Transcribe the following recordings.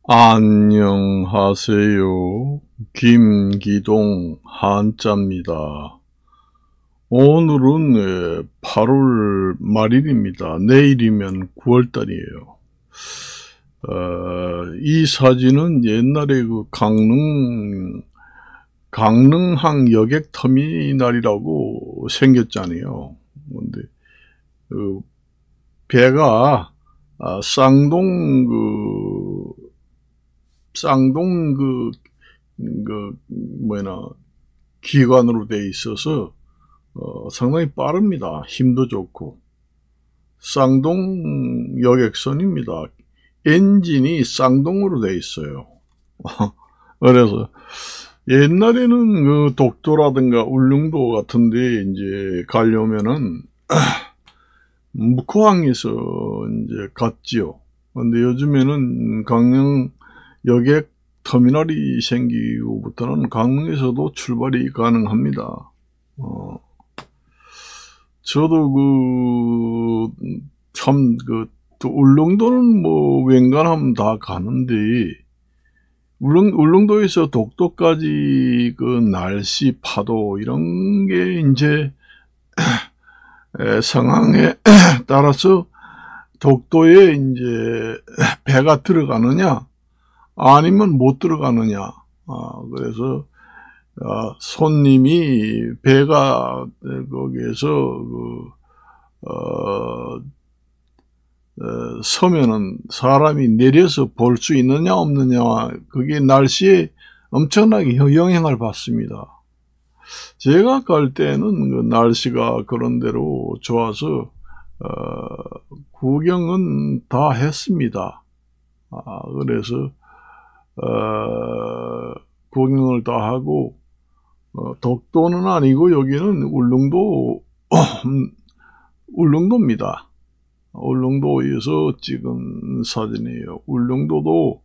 안녕하세요. 김기동 한자입니다. 오늘은 8월 말일입니다. 내일이면 9월달이에요. 이 사진은 옛날에 그 강릉항 여객터미널이라고 생겼잖아요. 근데 그 배가 쌍동 기관으로 돼 있어서 상당히 빠릅니다. 힘도 좋고. 쌍동 여객선입니다. 엔진이 쌍동으로 돼 있어요. 그래서 옛날에는 그 독도라든가 울릉도 같은데 이제 가려면은 묵호항에서 이제 갔지요. 근데 요즘에는 강릉 여객 터미널이 생기고부터는 강릉에서도 출발이 가능합니다. 저도 또 울릉도는 뭐 웬간하면 다 가는데, 울릉도에서 독도까지 그 날씨, 파도, 이런 게 이제 상황에 따라서 독도에 이제 배가 들어가느냐, 아니면 못 들어가느냐. 그래서 손님이 배가 거기에서 서면은 사람이 내려서 볼 수 있느냐 없느냐, 그게 날씨에 엄청나게 영향을 받습니다. 제가 갈 때는 그 날씨가 그런대로 좋아서 구경은 다 했습니다. 그래서 구경을 다 하고, 독도는 아니고 여기는 울릉도입니다. 울릉도에서 찍은 사진이에요. 울릉도도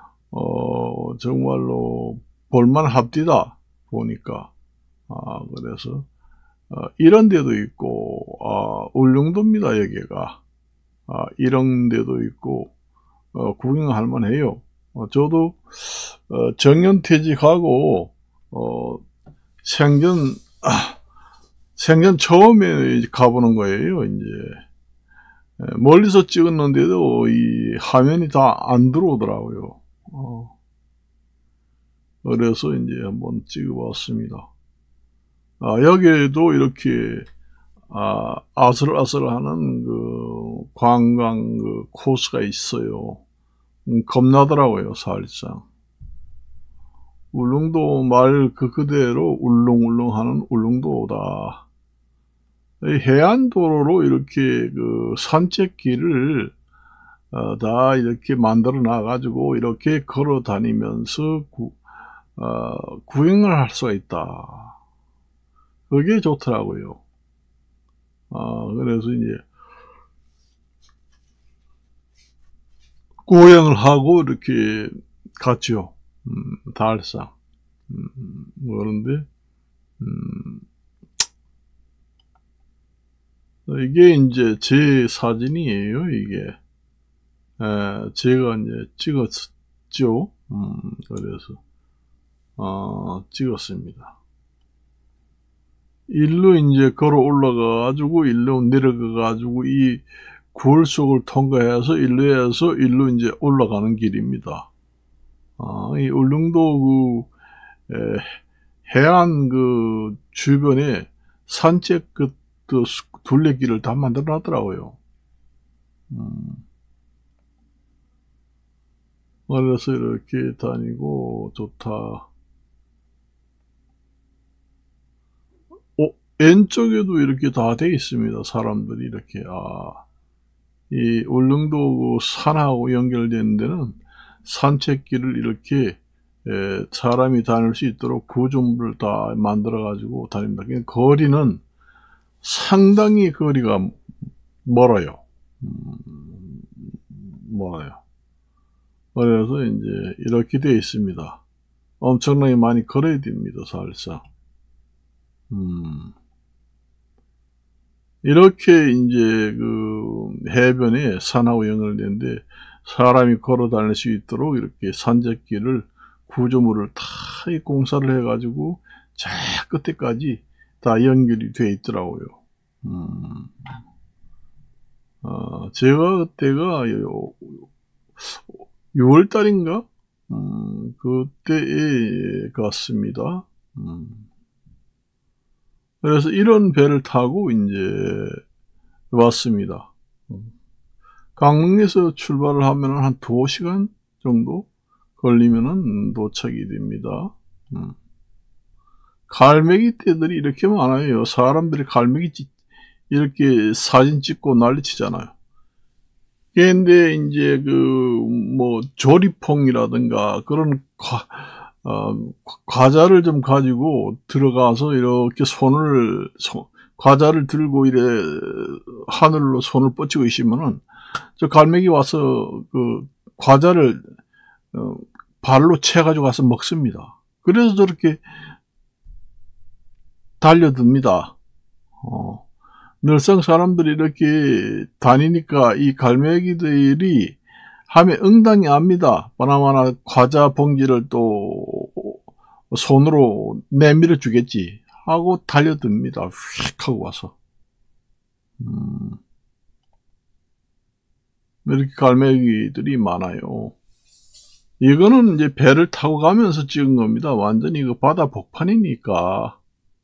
정말로 볼만합디다 보니까. 그래서 이런 데도 있고, 울릉도입니다. 여기가. 이런 데도 있고 구경할 만해요. 저도 정년 퇴직하고 생전 처음에 가보는 거예요. 이제 멀리서 찍었는데도 이 화면이 다 안 들어오더라고요. 그래서 이제 한번 찍어봤습니다. 여기에도 이렇게 아슬아슬하는 그 관광 그 코스가 있어요. 겁나더라고요, 살짝. 울릉도 말 그대로 울릉울릉하는 울릉도다. 해안도로로 이렇게 그 산책길을 다 이렇게 만들어 놔가지고 이렇게 걸어 다니면서 구경을 할 수가 있다. 그게 좋더라고요. 그래서 이제 구경을 하고 이렇게 갔죠. 달상. 그런데 이게 이제 제 사진이에요. 이게 제가 이제 찍었죠. 그래서 찍었습니다. 일로 이제 걸어 올라가가지고 일로 내려가가지고 이 굴 속을 통과해서 일로 해서 일로 이제 올라가는 길입니다. 이 울릉도 해안 그 주변에 산책 둘레길을 다 만들어 놨더라고요. 그래서 이렇게 다니고 좋다. 왼쪽에도 이렇게 다 돼 있습니다. 사람들이 이렇게. 이 울릉도 산하고 연결되는 데는 산책길을 이렇게 사람이 다닐 수 있도록 구조물을 다 만들어 가지고 다닙니다. 거리는 상당히 거리가 멀어요. 멀어요. 그래서 이제 이렇게 되어 있습니다. 엄청나게 많이 걸어야 됩니다. 살짝. 이렇게 이제 그 해변에 산하고 연결되는데 사람이 걸어 다닐 수 있도록 이렇게 산적길을 구조물을 다 공사를 해가지고 저 끝에까지 다 연결이 되어 있더라고요. 제가 그때가 6월달인가? 그때에 갔습니다. 그래서 이런 배를 타고 이제 왔습니다. 강릉에서 출발을 하면 한 2시간 정도 걸리면은 도착이 됩니다. 갈매기 떼들이 이렇게 많아요. 사람들이 갈매기 이렇게 사진 찍고 난리치잖아요. 근데 이제 뭐 조리퐁이라든가 그런 과자를 좀 가지고 들어가서 이렇게 과자를 들고 이래 하늘로 손을 뻗치고 있으면은 저 갈매기 와서 과자를 발로 채가지고 가서 먹습니다. 그래서 저렇게 달려듭니다. 늘상 사람들이 이렇게 다니니까 이 갈매기들이 하면 응당이 압니다. 바나마나 과자 봉지를 또 손으로 내밀어 주겠지 하고 달려듭니다. 휙 하고 와서. 이렇게 갈매기들이 많아요. 이거는 이제 배를 타고 가면서 찍은 겁니다. 완전히 이거 바다 복판이니까.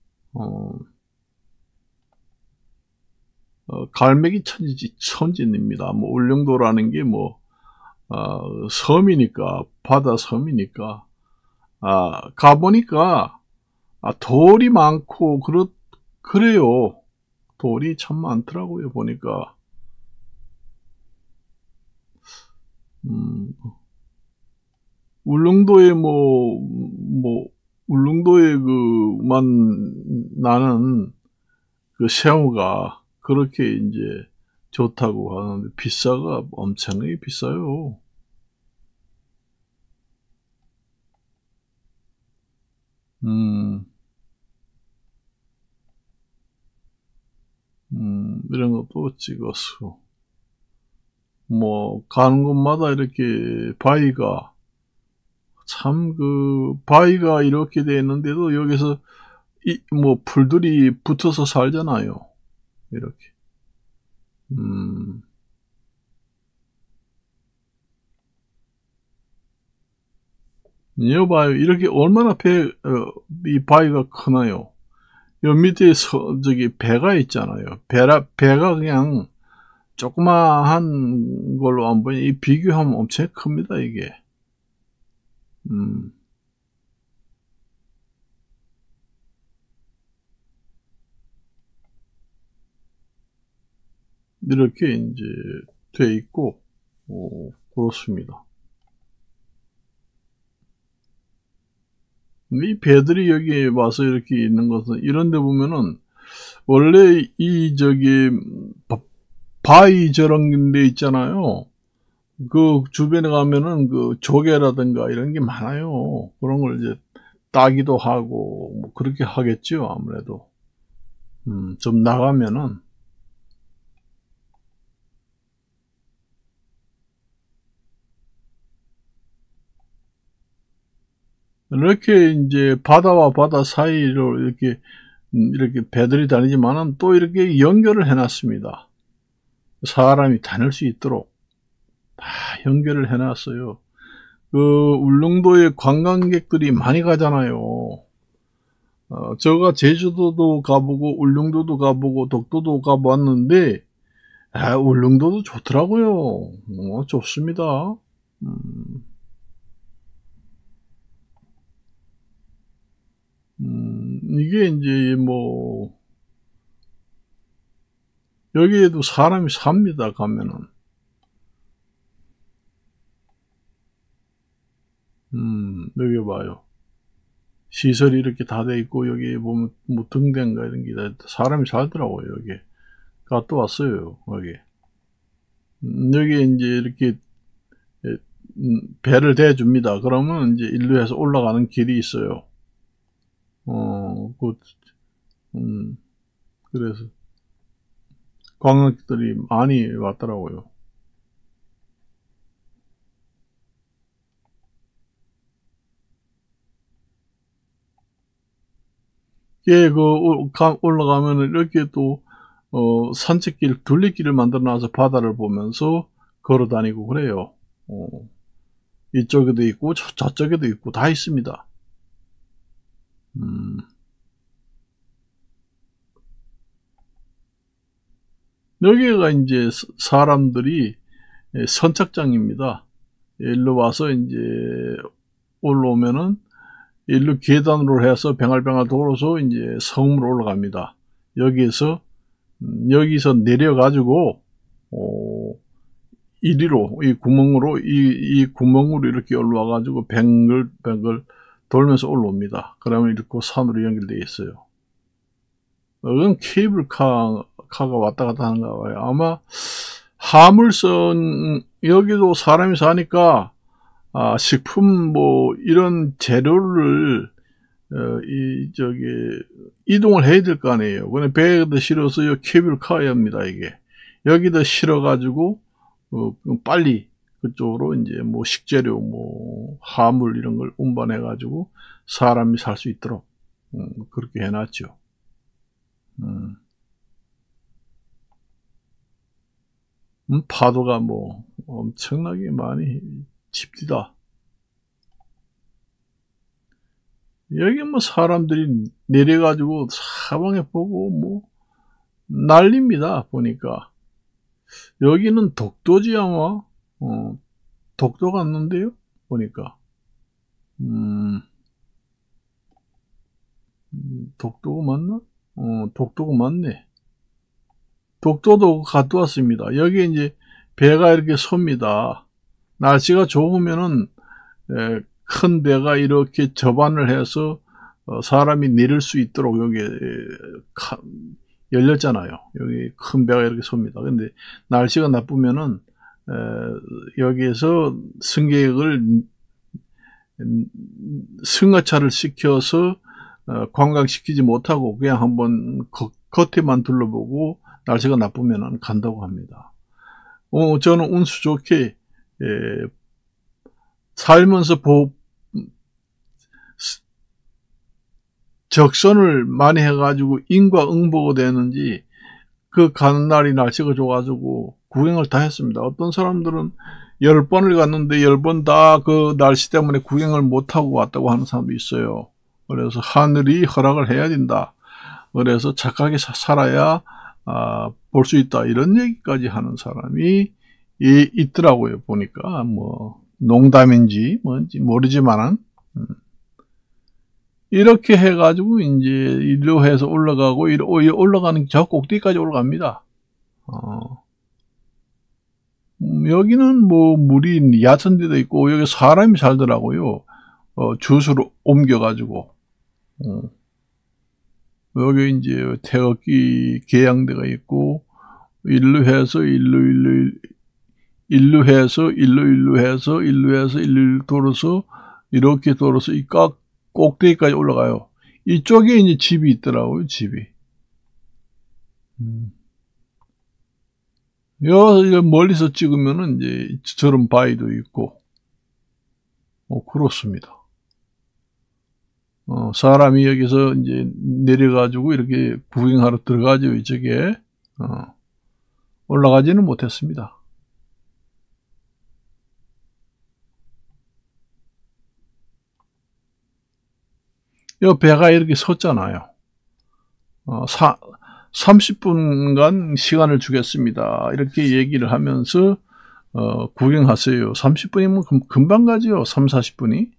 갈매기 천지입니다. 뭐 울릉도라는 게 섬이니까, 바다 섬이니까. 가보니까 돌이 많고 그래요. 돌이 참 많더라고요. 보니까. 울릉도에 울릉도에 나는 새우가 그렇게 이제 좋다고 하는데 비싸가 엄청나게 비싸요. 이런 것도 찍었어. 가는 곳마다 이렇게 바위가 바위가 이렇게 돼 있는데도 여기서 풀들이 붙어서 살잖아요. 이렇게. 여봐요. 이렇게 얼마나 이 바위가 크나요? 요 밑에 배가 있잖아요. 배가 그냥 조그마한 걸로 안 보니, 이 비교하면 엄청 큽니다, 이게. 이렇게 이제 돼 있고, 그렇습니다. 이 배들이 여기 와서 이렇게 있는 것은, 이런 데 보면은, 원래 바위 저런 데 있잖아요. 그 주변에 가면은 조개라든가 이런 게 많아요. 그런 걸 이제 따기도 하고, 그렇게 하겠죠, 아무래도. 좀 나가면은. 이렇게 이제 바다와 바다 사이로 이렇게 배들이 다니지만은 또 이렇게 연결을 해놨습니다. 사람이 다닐 수 있도록 다 연결을 해놨어요. 울릉도에 관광객들이 많이 가잖아요. 제가 제주도도 가보고 울릉도도 가보고 독도도 가봤는데 울릉도도 좋더라고요. 좋습니다. 이게 이제 여기에도 사람이 삽니다. 가면은. 여기 봐요. 시설이 이렇게 다 돼 있고, 여기 보면 등대인가 이런 게 다 사람이 살더라고요. 여기 갔다 왔어요. 여기 이제 이렇게 배를 대줍니다. 그러면 이제 일루에서 올라가는 길이 있어요. 그래서 관광객들이 많이 왔더라고요. 올라가면 이렇게 또 산책길, 둘레길을 만들어 놔서 바다를 보면서 걸어 다니고 그래요. 이쪽에도 있고 저쪽에도 있고 다 있습니다. 여기가 이제 사람들이 선착장입니다. 일로 와서 이제 올라오면은 일로 계단으로 해서 뱅알뱅알 돌아서 이제 성으로 올라갑니다. 여기서 내려가지고 이리로 이 구멍으로 이렇게 올라와가지고 뱅글뱅글 돌면서 올라옵니다. 그러면 이렇게 산으로 연결되어 있어요. 이건 케이블카가 왔다 갔다 하는가 봐요. 아마 화물선, 여기도 사람이 사니까 식품 뭐 이런 재료를 이동을 해야 될 거 아니에요. 그냥 배에다 실어서 케이블카에 합니다. 이게 여기다 실어가지고 빨리 그쪽으로 이제 뭐 식재료, 뭐 화물 이런 걸 운반해가지고 사람이 살 수 있도록 그렇게 해놨죠. 파도가 뭐 엄청나게 많이 칩니다. 여기 뭐 사람들이 내려가지고 사방에 보고 뭐 난립니다. 보니까 여기는 독도지 아마. 독도 갔는데요. 보니까 독도가 맞나? 독도가 맞네. 독도도 갔다 왔습니다. 여기 이제 배가 이렇게 섭니다. 날씨가 좋으면은 큰 배가 이렇게 접안을 해서 사람이 내릴 수 있도록 여기 열렸잖아요. 여기 큰 배가 이렇게 섭니다. 근데 날씨가 나쁘면은 여기에서 승객을 승하차를 시켜서 관광시키지 못하고 그냥 한번 겉에만 둘러보고 날씨가 나쁘면 간다고 합니다. 저는 운수 좋게 살면서 적선을 많이 해가지고 인과응보가 되는지 그 가는 날이 날씨가 좋아가지고 구경을 다 했습니다. 어떤 사람들은 10번을 갔는데 10번 다 그 날씨 때문에 구경을 못하고 왔다고 하는 사람도 있어요. 그래서 하늘이 허락을 해야 된다. 그래서 착하게 살아야 볼 수 있다. 이런 얘기까지 하는 사람이 있더라고요. 보니까 뭐 농담인지 뭔지 모르지만은 이렇게 해가지고 이제 일로 해서 올라가고 올라가는 저 꼭대기까지 올라갑니다. 여기는 뭐 물이 얕은 데도 있고 여기 사람이 살더라고요. 주스로 옮겨가지고 여기 이제 태극기 개양대가 있고 일로 해서 일로 돌아서 이렇게 돌아서 이 꼭대기까지 올라가요. 이쪽에 이제 집이 있더라고요. 집이. 여 멀리서 찍으면은 이제 저런 바위도 있고 그렇습니다. 사람이 여기서 이제 내려가지고 이렇게 구경하러 들어가죠. 이쪽에 올라가지는 못했습니다. 이 배가 이렇게 섰잖아요. 30분간 시간을 주겠습니다. 이렇게 얘기를 하면서 구경하세요. 30분이면 금방 가죠. 3, 40분이.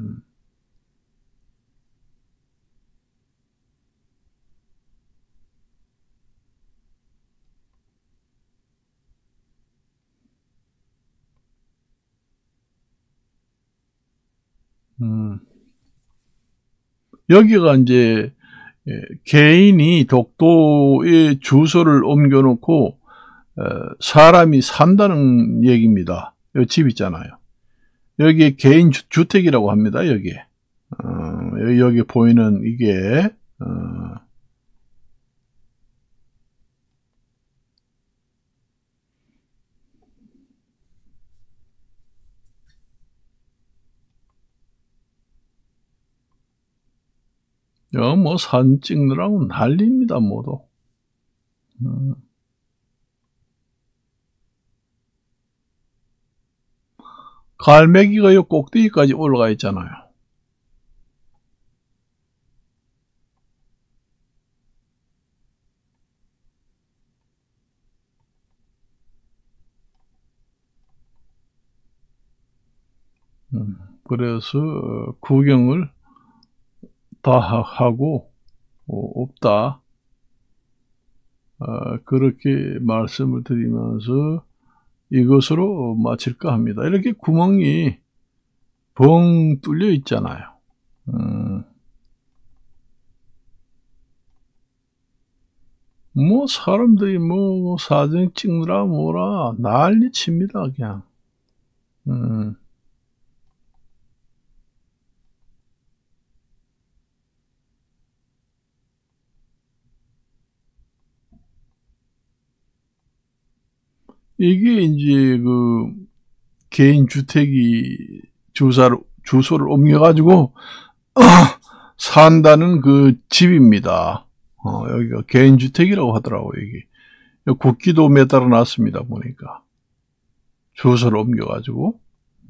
여기가 이제 개인이 독도에 주소를 옮겨놓고 사람이 산다는 얘기입니다. 여기 집 있잖아요. 여기 개인 주택이라고 합니다. 여기에 여기 보이는 이게 뭐 사진 찍느라고 난립니다, 모두. 갈매기가 요 꼭대기까지 올라가 있잖아요. 그래서 구경을 다 하고 없다, 그렇게 말씀을 드리면서 이것으로 마칠까 합니다. 이렇게 구멍이 벙 뚫려 있잖아요. 뭐 사람들이 뭐 사진 찍느라 뭐라 난리 칩니다, 그냥. 이게 이제 그 개인 주택이 주소를 옮겨가지고 산다는 그 집입니다. 여기가 개인 주택이라고 하더라고요, 이게. 국기도 매달아 놨습니다, 보니까. 주소를 옮겨가지고.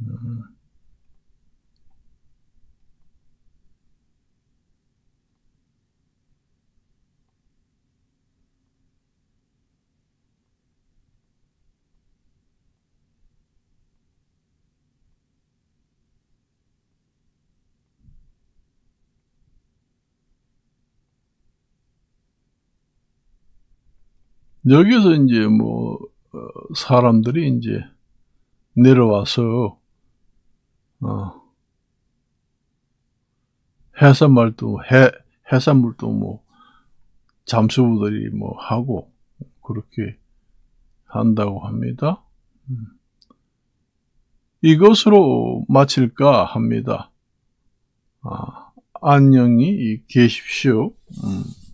여기서 이제 뭐 사람들이 이제 내려와서 해산물도 뭐 잠수부들이 뭐 하고 그렇게 한다고 합니다. 이것으로 마칠까 합니다. 안녕히 계십시오.